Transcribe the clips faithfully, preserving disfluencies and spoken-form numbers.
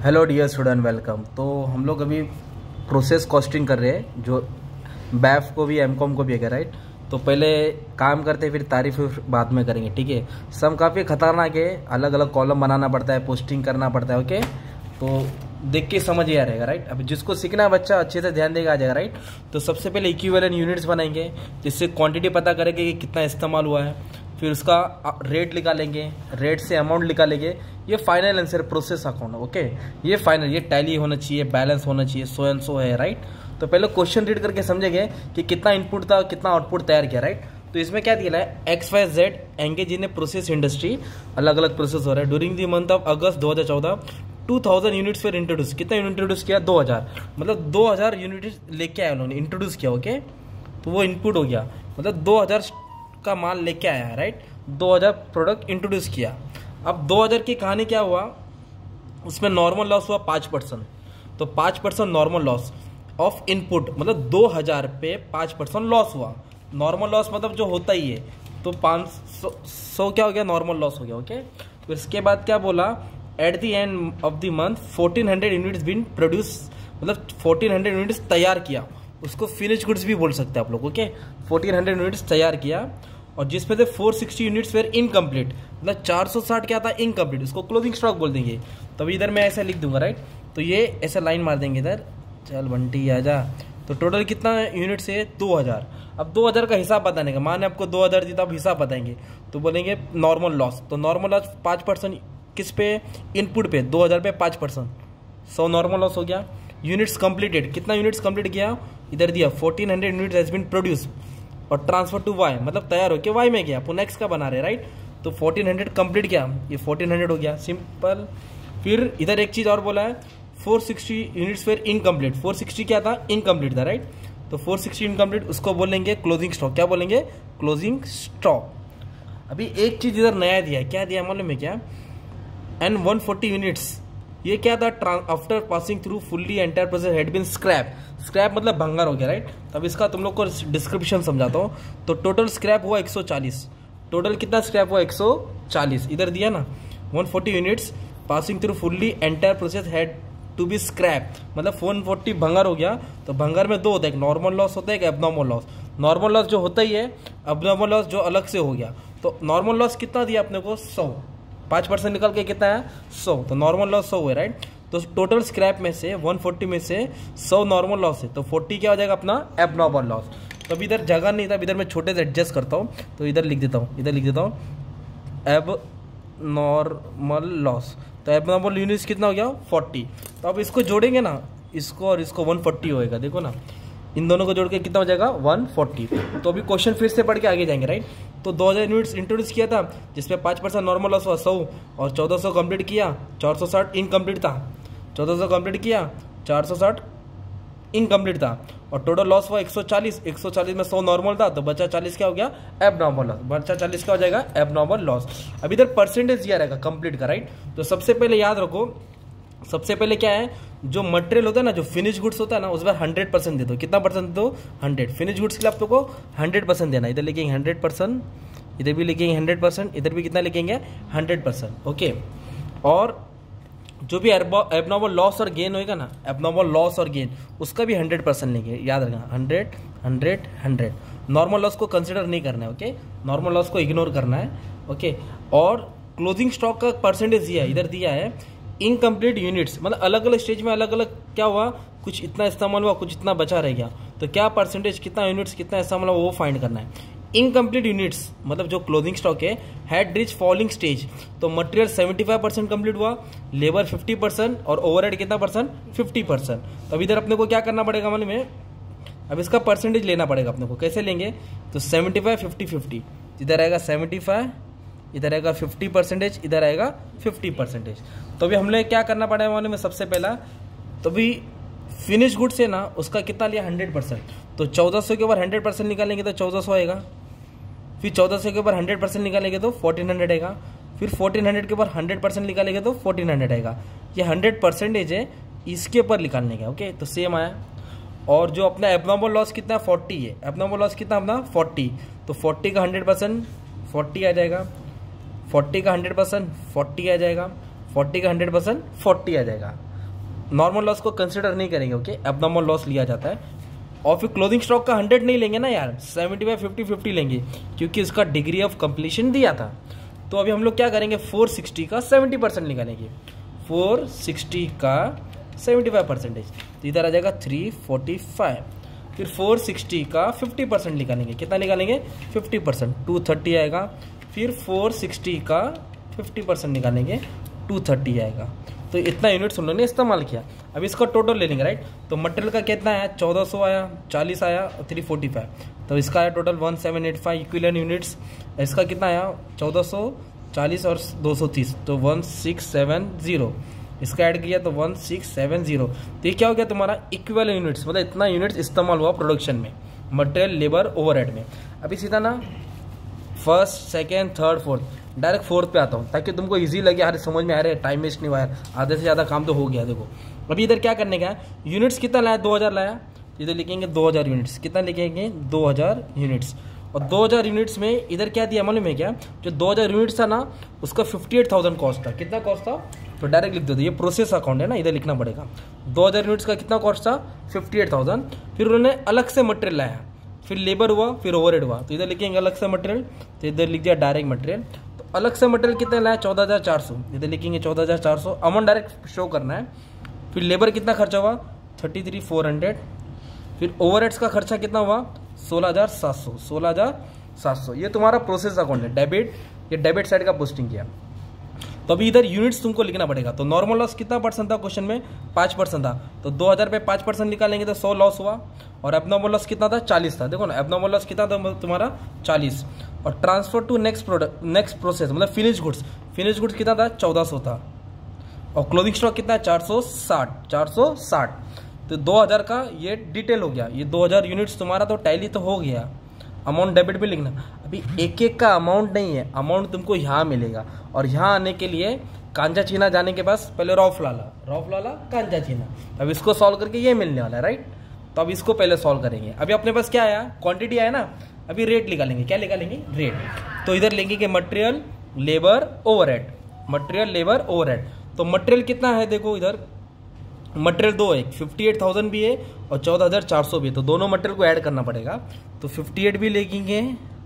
Hello dear student, welcome. तो हम लोग अभी प्रोसेस कॉस्टिंग कर रहे हैं, जो बैफ को भी एम कॉम को भी है, राइट। तो पहले काम करते फिर तारीफ बाद में करेंगे, ठीक है। सम काफ़ी खतरनाक है, अलग अलग कॉलम बनाना पड़ता है, पोस्टिंग करना पड़ता है, ओके। तो देख के समझ ही आ रहेगा, राइट। अभी जिसको सीखना है बच्चा अच्छे से ध्यान देगा, आ जाएगा, राइट। तो सबसे पहले इक्विवेलेंट यूनिट्स बनाएंगे, जिससे क्वांटिटी पता करेंगे कि कितना इस्तेमाल हुआ है। फिर उसका रेट निकालेंगे, रेट से अमाउंट निकालेंगे। ये final answer process account, okay. ये फाइनल, ये टैली होना चाहिए, बैलेंस होना चाहिए, सो एंड सो है, राइट। तो पहले क्वेश्चन रीड करके समझेंगे कि कितना इनपुट था, कितना आउटपुट तैयार किया, राइट। तो इसमें क्या दिया है, X Y Z engage in a process industry, अलग अलग प्रोसेस हो रहा है। During the month of August दो हज़ार चौदह टू थाउजेंड यूनिट्स फिर इंट्रोड्यूस, कितना इंट्रोड्यूस किया, दो हज़ार, मतलब दो हज़ार यूनिट्स लेके आए उन्होंने, इंट्रोड्यूस किया, ओके। तो वो इनपुट हो गया, मतलब दो हज़ार का माल लेके आया है, राइट। दो हज़ार प्रोडक्ट इंट्रोड्यूस किया। अब दो हज़ार की कहानी क्या हुआ, उसमें नॉर्मल लॉस हुआ पाँच परसेंट। तो पाँच percent normal loss of input, मतलब दो हज़ार पे पाँच परसेंट लॉस हुआ। नॉर्मल लॉस मतलब जो होता ही है, तो पाँच सौ सौ क्या हो गया, नॉर्मल लॉस हो गया, ओके। तो इसके बाद क्या बोला, at the end of the month fourteen hundred units been produce, मतलब फोर्टीन हंड्रेड यूनिट्स तैयार किया। उसको फिनिश गुड्स भी बोल सकते हैं आप लोग, ओके। फोर्टीन हंड्रेड यूनिट्स तैयार किया, और जिसमें से फोर सिक्सटी यूनिट्स फिर इनकम्प्लीट, मतलब चार सौ साठ क्या था, इनकम्प्लीट। उसको क्लोजिंग स्टॉक बोल देंगे। तभी इधर मैं ऐसा लिख दूंगा, राइट। तो ये ऐसा लाइन मार देंगे इधर, चल बंटी आ जा। तो टोटल कितना यूनिट से, दो हज़ार। अब दो हज़ार का हिसाब बताने का, माने आपको दो हज़ार दी तो आप हिसाब बताएंगे, तो बोलेंगे नॉर्मल लॉस। तो नॉर्मल लॉस पाँच परसेंट किस पे, इनपुट पे, दो हज़ार पे पाँच परसेंट, सौ नॉर्मल लॉस हो गया। यूनिट्स कंप्लीटेड, कितना यूनिट्स कंप्लीट किया, इधर दिया fourteen hundred units has been produce और ट्रांसफर टू वाई, मतलब तैयार हो के वाई में गया, अपन एक्स का बना रहे, राइट। तो फोर्टीन हंड्रेड कंप्लीट किया, ये फोर्टीन हंड्रेड हो गया, सिंपल। फिर इधर एक चीज़ और बोला है, फोर सिक्सटी यूनिट्स फिर इनकम्प्लीट। फोर सिक्सटी क्या था, इनकम्प्लीट था, राइट। तो फोर सिक्सटी इनकम्प्लीट, उसको बोलेंगे क्लोजिंग स्टॉक। क्या बोलेंगे, क्लोजिंग स्टॉक। अभी एक चीज़ इधर नया दिया है, क्या दिया मालूम है क्या, एंड वन फोर्टी यूनिट्स, ये क्या था, after passing through fully entire process had been scrap. Scrap मतलब भंगार हो गया, राइट। अब इसका तुम लोग को डिस्क्रिप्शन समझाता हूँ। तो टोटल स्क्रैप हुआ एक सौ चालीस। टोटल कितना स्क्रैप हुआ, एक सौ चालीस। इधर दिया ना, one forty units passing through fully entire process had to be scrap, मतलब वन फोर्टी भंगार हो गया। तो भंगार में दो होता है, एक नॉर्मल लॉस होता है, एक एबनॉर्मल लॉस। नॉर्मल लॉस जो होता ही है, एबनॉर्मल लॉस जो अलग से हो गया। तो नॉर्मल लॉस कितना दिया अपने को, सौ। पाँच परसेंट निकल के कितना है, सौ। तो नॉर्मल लॉस सौ है, राइट। तो टोटल स्क्रैप में से वन फोर्टी में से सौ नॉर्मल लॉस है, तो फोर्टी क्या हो जाएगा अपना, एबनॉर्मल लॉस। तो अभी इधर जगह नहीं था, इधर मैं छोटे से एडजस्ट करता हूँ, तो इधर लिख देता हूँ, इधर लिख देता हूँ एबनॉर्मल लॉस। तो एबनॉर्मल यूनिट्स कितना हो गया, फोर्टी। तो अब इसको जोड़ेंगे ना, इसको और इसको, वन फोर्टी होएगा, देखो ना, इन दोनों को जोड़ के कितना हो जाएगा, वन फोर्टी। तो अभी क्वेश्चन फिर से पढ़ के आगे जाएंगे, राइट। तो दो हज़ार यूनिट्स इंट्रोड्यूस किया था, जिसमें पाँच परसेंट नॉर्मल लॉस हुआ, सौ, और चौदह सौ कंप्लीट किया, चार सौ साठ इनकम्प्लीट था। चौदह सौ कंप्लीट किया, चार सौ साठ इनकम्प्लीट था, और टोटल लॉस हुआ एक सौ चालीस। एक सौ चालीस में सौ नॉर्मल था, तो बचा चालीस क्या हो गया, एबनॉर्मल लॉस। बचा चालीस क्या हो जाएगा, एबनॉर्मल लॉस। अब इधर परसेंटेज दिया रहेगा कंप्लीट का, राइट। तो सबसे पहले याद रखो, सबसे पहले क्या है, जो मटेरियल होता है ना, जो फिनिश गुड्स होता है ना, उस पर हंड्रेड परसेंट दे दो। कितना परसेंट दो, हंड्रेड। फिनिश गुड्स के लिए आप लोग को हंड्रेड परसेंट देना। इधर लिखेंगे हंड्रेड परसेंट, इधर भी लिखेंगे हंड्रेड परसेंट, इधर भी कितना लिखेंगे, हंड्रेड परसेंट, ओके। और जो भी एबनॉर्मल लॉस और गेन होएगा ना, एबनॉर्मल लॉस और गेन, उसका भी हंड्रेड परसेंट लेंगे, याद रखना, hundred hundred hundred. Normal loss को कंसिडर नहीं करना है, ओके। नॉर्मल लॉस को इग्नोर करना है, ओके। और क्लोजिंग स्टॉक का परसेंटेज दिया है, इधर दिया है इनकम्प्लीट यूनिट्स, मतलब अलग अलग स्टेज में अलग अलग क्या हुआ, कुछ इतना इस्तेमाल हुआ, कुछ इतना बचा रह गया। तो क्या परसेंटेज, कितना यूनिट्स कितना इस्तेमाल हुआ, वो फाइंड करना है। इनकम्प्लीट यूनिट्स मतलब जो क्लोजिंग स्टॉक है, हैड रीच फॉलोइंग स्टेज। तो material seventy five percent complete हुआ, लेबर फिफ्टी परसेंट, और ओवरहेड कितना परसेंट, फिफ्टी परसेंट। तो अब इधर अपने को क्या करना पड़ेगा मालूम है, अब इसका परसेंटेज लेना पड़ेगा अपने को। कैसे लेंगे, तो सेवेंटी फाइव फिफ्टी फिफ्टी, इधर आएगा सेवेंटी फाइव, इधर आएगा फिफ्टी परसेंटेज, इधर आएगा फिफ्टी परसेंटेज। तो अभी हमने क्या करना पड़ेगा मालूम है, सबसे पहला तो भी फिनिश गुड से ना, उसका कितना लिया, हंड्रेड परसेंट। तो चौदह सौ के ऊपर हंड्रेड परसेंट निकालेंगे तो चौदह सौ आएगा। फिर चौदह सौ के ऊपर हंड्रेड परसेंट निकालेंगे तो फोर्टीन हंड्रेड आएगा। फिर फोर्टीन हंड्रेड के ऊपर हंड्रेड परसेंट निकालेंगे तो फोर्टीन हंड्रेड आएगा। ये हंड्रेड परसेंटेज है, इसके ऊपर निकालने का, ओके। तो सेम आया। और जो अपना एबनॉर्मल लॉस कितना, फोर्टी है। एबनॉर्मल लॉस कितना अपना, फोर्टी। तो फोर्टी का हंड्रेड परसेंट फोर्टी आ जाएगा, फोर्टी का हंड्रेड परसेंट फोर्टी आ जाएगा, फोर्टी का हंड्रेड परसेंट फोर्टी आ जाएगा। नॉर्मल लॉस को कंसिडर नहीं करेंगे, ओके, एबनॉर्मल लॉस लिया जाता है। और फिर क्लोजिंग स्टॉक का हंड्रेड नहीं लेंगे ना यार, सेवेंटी बाई फिफ्टी फिफ्टी लेंगे, क्योंकि इसका डिग्री ऑफ कंप्लीशन दिया था। तो अभी हम लोग क्या करेंगे, फोर सिक्सटी का सेवेंटी परसेंट निकालेंगे, फोर सिक्सटी का सेवेंटी फाइव परसेंटेज, तो इधर आ जाएगा थ्री फोर्टी फाइव। फिर फोर सिक्सटी का फिफ्टी परसेंट निकालेंगे, कितना निकालेंगे, फिफ्टी परसेंट, टू थर्टी आएगा। फिर फोर सिक्सटी का फिफ्टी परसेंट निकालेंगे, टू थर्टी आएगा। तो इतना यूनिट्स उन्होंने इस्तेमाल किया। अब इसका टोटल ले लेंगे, राइट। तो मटेरियल का कितना आया, चौदह सौ आया, चालीस आया और थ्री फोर्टी फाइव, तो इसका आया total one seven eight five equivalent units. इसका कितना आया, चौदह सौ चालीस और दो सौ तीस, तो वन सिक्स सेवन जीरो। इसका ऐड किया तो वन सिक्स सेवन जीरो। तो ये क्या हो गया तुम्हारा इक्विवेलेंट यूनिट्स, मतलब इतना यूनिट्स इस्तेमाल हुआ प्रोडक्शन में, मटेरियल लेबर ओवरहेड में। अभी सीधा ना first second third fourth, direct fourth पे आता हूँ ताकि तुमको इजी लगे, यार समझ में आ रहा है, टाइम वेस्ट नहीं हुआ यार, आधे से ज़्यादा काम तो हो गया। देखो अभी इधर क्या करने का है, यूनिट्स कितना लाया, दो हज़ार लाया, इधर लिखेंगे दो हज़ार यूनिट्स, कितना लिखेंगे, दो हज़ार यूनिट्स। और दो हज़ार यूनिट्स में इधर क्या दिया मालूम है क्या, जो दो हज़ार यूनिट्स था ना उसका फिफ्टी एट थाउजेंड कॉस्ट था। कितना कॉस्ट था, तो डायरेक्ट लिख दो, ये प्रोसेस अकाउंट है ना, इधर लिखना पड़ेगा। दो हज़ार यूनिट्स का कितना कॉस्ट था, फिफ्टी एट थाउजेंड। फिर उन्होंने अलग से मटेरियल लाया, फिर लेबर हुआ, फिर ओवरहेड हुआ, तो इधर लिखेंगे अलग से मटेरियल, तो इधर लिख दिया डायरेक्ट मटेरियल। तो अलग से मटेरियल कितना लाया, चौदह हज़ार चार सौ, इधर लिखेंगे चौदह हज़ार चार सौ, अमाउंट डायरेक्ट शो करना है। फिर लेबर कितना खर्चा हुआ, थर्टी थ्री फोर हंड्रेड। फिर ओवरहेड्स का खर्चा कितना हुआ, सोलह हज़ार सात सौ, सोलह हज़ार सात सौ। ये तुम्हारा प्रोसेस अकाउंट है, डेबिट, ये डेबिट साइड का पोस्टिंग किया। तो अभी इधर यूनिट्स तुमको लिखना पड़ेगा। तो नॉर्मल लॉस कितना परसेंट था क्वेश्चन में, पाँच परसेंट था, तो दो हज़ार पे पाँच परसेंट निकालेंगे तो सौ लॉस हुआ। और एबनॉर्मल लॉस कितना था, चालीस था। देखो ना एबनॉर्मल लॉस कितना था तुम्हारा, चालीस। और transfer to next product, next process मतलब फिनिश गुड्स, फिनिश गुड्स कितना था, चौदह सौ था। और क्लोजिंग स्टॉक कितना है, चार सौ साठ, चार सौ साठ। तो दो हज़ार का ये डिटेल हो गया, ये दो हज़ार यूनिट्स तुम्हारा तो टैली तो हो गया। अमाउंट डेबिट भी लिखना। अभी एक एक का अमाउंट नहीं है, अमाउंट तुमको यहाँ मिलेगा। और यहाँ आने के लिए कांचा चीना जाने के पास पहले रॉफ लाला, रॉफ लाला कांचा चीना, अब इसको सॉल्व करके ये मिलने वाला है, राइट। तो अब इसको पहले सॉल्व करेंगे। अभी अपने पास क्या आया, क्वांटिटी आया ना, अभी रेट निकालेंगे। क्या निकालेंगे, रेट। तो इधर लेंगे कि material labour overhead, material labour overhead. तो मटेरियल कितना है, देखो इधर मटेरियल दो है, फिफ्टी एट थाउजेंड भी है और चौदह हज़ार चार सौ भी है, तो दोनों मटेरियल को ऐड करना पड़ेगा। तो फिफ्टी एट भी लेंगे,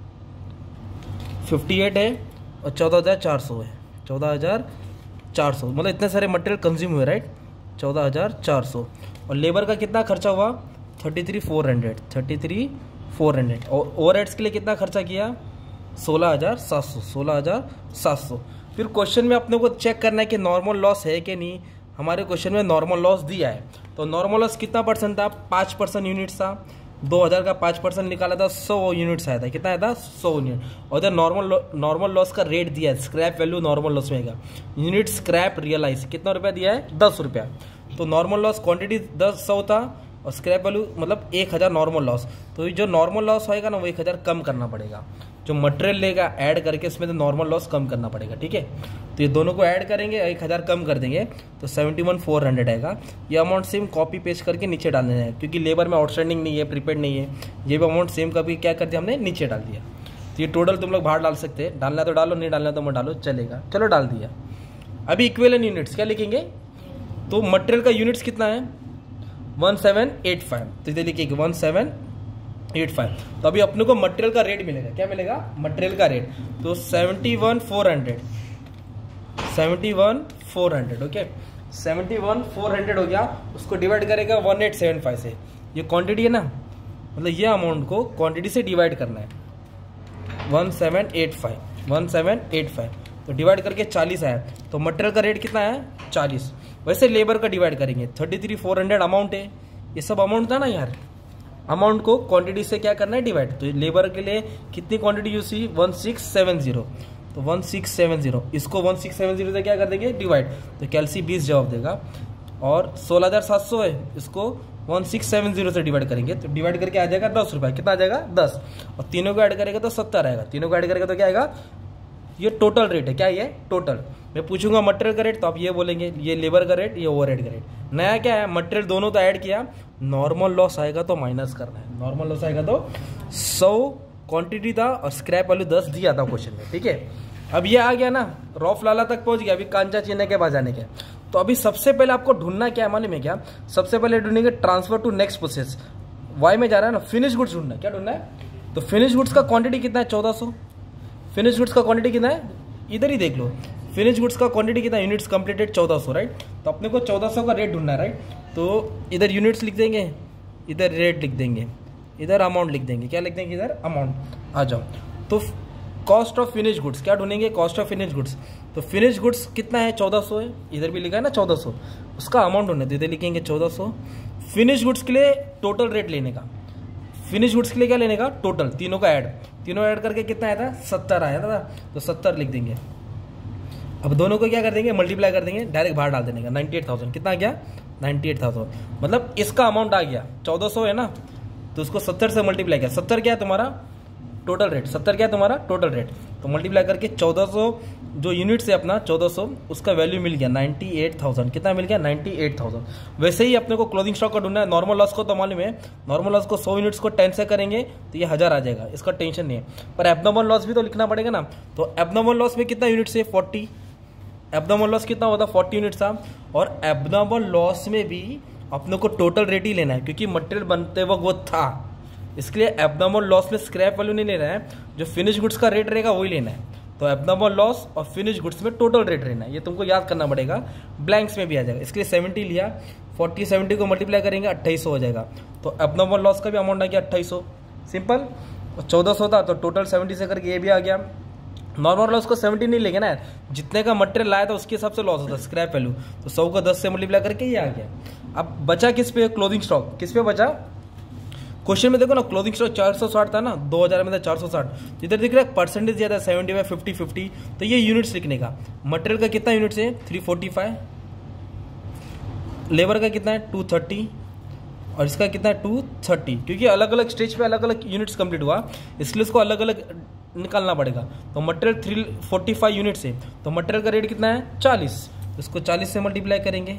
फिफ्टी एट है और चौदह हज़ार चार सौ है, चौदह हज़ार चार सौ, मतलब इतने सारे मटेरियल कंज्यूम हुए, राइट, चौदह हज़ार चार सौ। और लेबर का कितना खर्चा हुआ, thirty three four hundred, thirty three four hundred. और ओवरहेड्स के लिए कितना खर्चा किया, सोलह हज़ार सात सौ, सोलह हज़ार सात सौ। फिर क्वेश्चन में अपने को चेक करना है कि नॉर्मल लॉस है कि नहीं। हमारे क्वेश्चन में नॉर्मल लॉस दिया है, तो नॉर्मल लॉस कितना परसेंट था, पाँच परसेंट यूनिट्स था। दो हज़ार का पाँच परसेंट निकाला था, सौ यूनिट्स आया था, कितना आया था, सौ यूनिट। और इधर नॉर्मल नॉर्मल लॉस का रेट दिया है, स्क्रैप वैल्यू नॉर्मल लॉस में आएगा, यूनिट स्क्रैप रियलाइज कितना रुपया दिया है, दस रुपया। तो नॉर्मल लॉस क्वांटिटी दस सौ था और स्क्रैप वैल्यू मतलब एक हज़ार नॉर्मल लॉस। तो जो नॉर्मल लॉस होएगा ना वो एक हज़ार कम करना पड़ेगा, जो मटेरियल लेगा ऐड करके इसमें तो नॉर्मल लॉस कम करना पड़ेगा, ठीक है। तो ये दोनों को ऐड करेंगे, एक हज़ार कम कर देंगे तो सेवेंटी वन फोर हंड्रेड आएगा। ये अमाउंट सेम कॉपी पेस्ट करके नीचे डालना है, क्योंकि लेबर में आउटस्टैंडिंग नहीं है, प्रीपेड नहीं है, ये भी अमाउंट सेम कभी क्या कर दिया हमने, नीचे डाल दिया। तो ये टोटल तुम लोग बाहर डाल सकते हैं, डालना तो डालो, नहीं डालना तो मत डालो, चलेगा। चलो डाल दिया। अभी इक्विवेलेंट यूनिट्स क्या लिखेंगे, तो मटेरियल का यूनिट्स कितना है, वन सेवन एट फाइव, तो इधर लिखिए वन सेवन एट फाइव। तो अभी अपने को मटेरियल का रेट मिलेगा, क्या मिलेगा, मटेरियल का रेट। तो seventy one four hundred, seventy one four hundred, okay, seventy one four hundred हो गया। उसको डिवाइड करेगा वन एट सेवन फाइव से, ये क्वांटिटी है ना, मतलब ये अमाउंट को क्वांटिटी से डिवाइड करना है, one seven eight five, one seven eight five. तो डिवाइड करके चालीस आया, तो मटेरियल का रेट कितना है, चालीस। वैसे लेबर का डिवाइड करेंगे, thirty three four hundred amount है, ये सब अमाउंट था ना यार, अमाउंट को क्वांटिटी से क्या करना है, डिवाइड। तो लेबर के लिए कितनी क्वांटिटी यूज हुई, वन सिक्स सेवन जीरो, तो वन सिक्स सेवन जीरो, इसको वन सिक्स सेवन जीरो से क्या कर देंगे, डिवाइड। तो कैलसी बीस जवाब देगा। और सोलह हज़ार सात सौ है, इसको वन सिक्स सेवन जीरो से डिवाइड करेंगे, तो डिवाइड करके आ जाएगा दस रुपये, कितना आ जाएगा, दस। और तीनों को ऐड करेगा तो सत्तर आएगा, तीनों को ऐड करेगा तो क्या आएगा, ये टोटल रेट है, क्या ये टोटल। मैं पूछूंगा मटेरियल का रेट तो आप ये बोलेंगे, ये लेबर का रेट, ये ओवरहेड का रेट। नया क्या है, मटेरियल दोनों तो ऐड किया, नॉर्मल लॉस आएगा तो माइनस करना है, नॉर्मल लॉस आएगा तो सौ क्वांटिटी था और स्क्रैप वैल्यू दस दिया था क्वेश्चन में, ठीक है। अब ये आ गया ना, रॉफ लाला तक पहुंच गया, अभी कांचा चीना के पास जाने के। तो अभी सबसे पहले आपको ढूंढना क्या है मालूम है क्या, सबसे पहले ढूंढेंगे transfer to next process, Y में जा रहा है ना, फिनिश गुड्स ढूंढना है। क्या ढूंढना है, तो फिनिश गुड्स का क्वांटिटी कितना है, चौदह सौ। फिनिश गुड्स का क्वांटिटी कितना है, इधर ही देख लो, फिनिश गुड्स का क्वांटिटी कितना, यूनिट्स कंप्लीटेड चौदह सौ, राइट। तो अपने को चौदह सौ का रेट ढूंढना है, राइट। तो इधर यूनिट्स लिख देंगे, इधर रेट लिख देंगे, इधर अमाउंट लिख देंगे। क्या लिख देंगे, इधर अमाउंट। आ जाओ, तो कॉस्ट ऑफ फिनिश गुड्स क्या ढूंढेंगे, कॉस्ट ऑफ फिनिश गुड्स। तो फिनिश गुड्स कितना है, चौदह सौ है, इधर भी लिखा है ना चौदह सौ, उसका अमाउंट ढूंढना है, तो इधर लिखेंगे चौदह सौ। फिनिश गुड्स के लिए टोटल रेट लेने का, फिनिश गुड्स के लिए क्या लेने का, टोटल, तीनों का ऐड, तीनों ऐड करके कितना आया था, सत्तर आया था, तो सत्तर लिख देंगे। अब दोनों को क्या कर देंगे, मल्टीप्लाई कर देंगे, डायरेक्ट बाहर डाल देने का, नाइन्टी एट थाउजेंड कितना आ गया, नाइन्टी एट थाउजेंड मतलब इसका अमाउंट आ गया, चौदह सौ है ना, तो उसको सत्तर से मल्टीप्लाई किया, सत्तर क्या है तुम्हारा टोटल रेट, सत्तर क्या है तुम्हारा टोटल रेट, तो मल्टीप्लाई करके चौदह सौ जो यूनिट से अपना चौदह सौ उसका वैल्यू मिल गया नाइन्टी एट थाउजेंड, कितना मिल गया, नाइन्टी एट थाउजेंड। वैसे ही अपने को क्लोजिंग स्टॉक का ढूंढना है, नॉर्मल लॉस को तो मालूम है, नॉर्मल लॉस को सौ यूनिट्स को टेन से करेंगे तो ये हज़ार आ जाएगा, इसका टेंशन नहीं है, पर एबनॉर्मल लॉस भी तो लिखना पड़ेगा ना। तो एबनॉर्मल लॉस में कितना यूनिट्स है, फोर्टी, एबनॉर्मल लॉस कितना होता है, फोर्टी यूनिट्स था, और एबनॉर्मल लॉस में भी अपने को टोटल रेट ही लेना है, क्योंकि मटेरियल बनते वक्त वो था, इसके लिए एबनॉर्मल लॉस में स्क्रैप वैल्यू नहीं लेना है, जो फिनिश गुड्स का रेट रहेगा वही लेना है। तो एबनॉर्मल लॉस और फिनिश गुड्स में टोटल रेट रहना है, ये तुमको याद करना पड़ेगा, ब्लैंक्स में भी आ जाएगा। इसके लिए सेवेंटी लिया, फोर्टी सेवेंटी को मल्टीप्लाई करेंगे अट्ठाईस सौ हो जाएगा, तो एबनॉर्मल लॉस का भी अमाउंट आ गया अट्ठाईस सौ, सिंपल। चौदह सौ था तो टोटल सेवेंटी से करके ये भी आ गया। नॉर्मल लॉस को सेवेंटी नहीं लेंगे ना, जितने का मटेरियल लाया था उसके हिसाब से लॉस होता है, स्क्रैप वैल्यू, तो सौ को दस से मल्टीप्लाई करके ये आ गया। अब बचा किस पे, क्लोजिंग स्टॉक, किस पे बचा, क्वेश्चन में देखो ना, क्लोजिंग स्टॉक चार सौ साठ था ना, दो हज़ार में था चार सौ साठ, इधर दिख रहा है परसेंटेज ज़्यादा है, सेवेंटी बाई फिफ्टी फिफ्टी, तो ये यूनिट्स लिखने का, मटेरियल का कितना यूनिट्स है, थ्री फोर्टी फाइव, लेबर का कितना है, टू थर्टी, और इसका कितना है, टू थर्टी, क्योंकि अलग अलग स्टेज पे अलग अलग यूनिट्स कंप्लीट हुआ, इसलिए इसको अलग अलग निकालना पड़ेगा। तो material three forty five units है, तो मटेरियल का रेट कितना है, चालीस, इसको चालीस से मल्टीप्लाई करेंगे।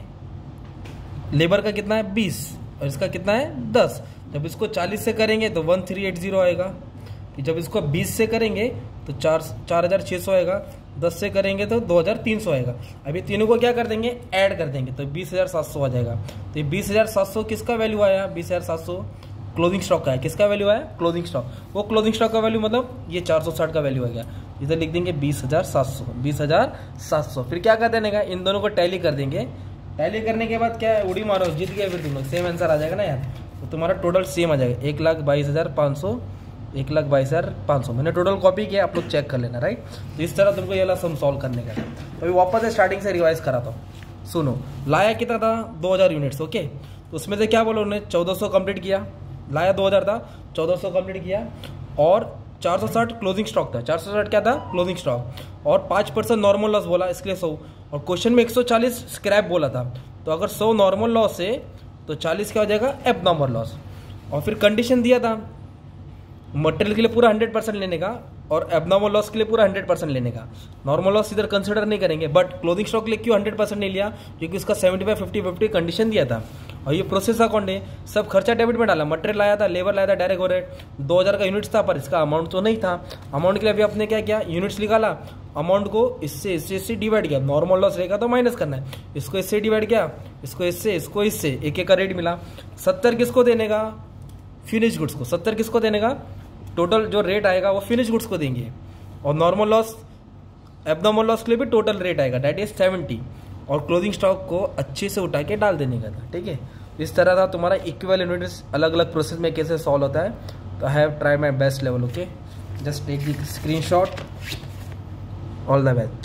लेबर का कितना है, बीस, और इसका कितना है, दस, जब इसको चालीस से करेंगे तो वन थ्री एट जीरो आएगा, कि जब इसको बीस से करेंगे तो चार चार हज़ार छः सौ आएगा, दस से करेंगे तो दो हज़ार तीन सौ आएगा। अभी तीनों को क्या कर देंगे, ऐड कर देंगे, तो बीस हज़ार सात सौ आ जाएगा। तो ये बीस हज़ार सात सौ किसका वैल्यू आया, बीस हज़ार सात सौ क्लोजिंग स्टॉक का है, किसका वैल्यू आया, क्लोजिंग स्टॉक, वो क्लोजिंग स्टॉक का वैल्यू मतलब ये चार सौ साठ का वैल्यू आ गया, इधर लिख देंगे बीस हज़ार सात सौ, बीस हज़ार सात सौ। फिर क्या कर देने का, इन दोनों को टैली कर देंगे, टैली करने के बाद क्या है, उड़ी मारो, जीत गए फिर तुम लोग, सेम आंसर आ जाएगा ना यार, तो तुम्हारा टोटल सेम आ जाएगा, एक लाख बाईस हज़ार पाँच सौ, एक लाख बाईस हज़ार पाँच सौ। मैंने टोटल कॉपी किया, आप लोग चेक कर लेना, राइट। तो इस तरह तुमको ये वाला सम सॉल्व करने का। तो अभी वापस से स्टार्टिंग से रिवाइज कराता हूँ, सुनो। लाया कितना था, दो हज़ार यूनिट्स, ओके। तो उसमें से क्या बोलो, उन्होंने चौदह सौ कंप्लीट किया, लाया दो हज़ार था, चौदह सौ कंप्लीट किया, और चार सौ साठ क्लोजिंग स्टॉक था, चार सौ साठ क्या था, क्लोजिंग स्टॉक, और पाँच परसेंट नॉर्मल लॉस बोला, इसके लिए सौ, और क्वेश्चन में एक सौ चालीस स्क्रैप बोला था, तो अगर सौ नॉर्मल लॉस है तो चालीस क्या हो जाएगा, एबनॉर्मल लॉस। और फिर कंडीशन दिया था मटेरियल के लिए पूरा हंड्रेड परसेंट लेने का, और एबनॉर्मल लॉस के लिए पूरा हंड्रेड परसेंट लेने का। नॉर्मल लॉस इधर कंसिडर नहीं करेंगे, बट क्लोजिंग स्टॉक के लिए क्यों हंड्रेड परसेंट नहीं लिया, क्योंकि उसका seventy five fifty fifty condition दिया था। और ये प्रोसेस अकाउंट है, सब खर्चा डेबिट में डाला, मटेरियल लाया था, लेबर लाया था, डायरेक्ट हो रहे दो हज़ार का यूनिट्स था, पर इसका अमाउंट तो नहीं था। अमाउंट के लिए अभी आपने क्या किया, यूनिट्स निकाला, अमाउंट को इससे इससे इससे डिवाइड किया, नॉर्मल लॉस रहेगा तो माइनस करना है, इसको इससे डिवाइड किया, इसको इससे, इसको इससे, एक एक का रेट मिला। सत्तर किसको देने का, फिनिश गुड्स को, सत्तर किसको देने का, टोटल जो रेट आएगा वो फिनिश गुड्स को देंगे, और नॉर्मल लॉस एबनॉर्मल लॉस के लिए भी टोटल रेट आएगा, दैट इज सेवेंटी, और क्लोजिंग स्टॉक को अच्छे से उठा के डाल देने का था, ठीक है। इस तरह था तुम्हारा इक्विवेलेंट यूनिट्स अलग अलग प्रोसेस में कैसे सॉल्व होता है। तो I have try my best level, okay, just take the screen shot, all the best.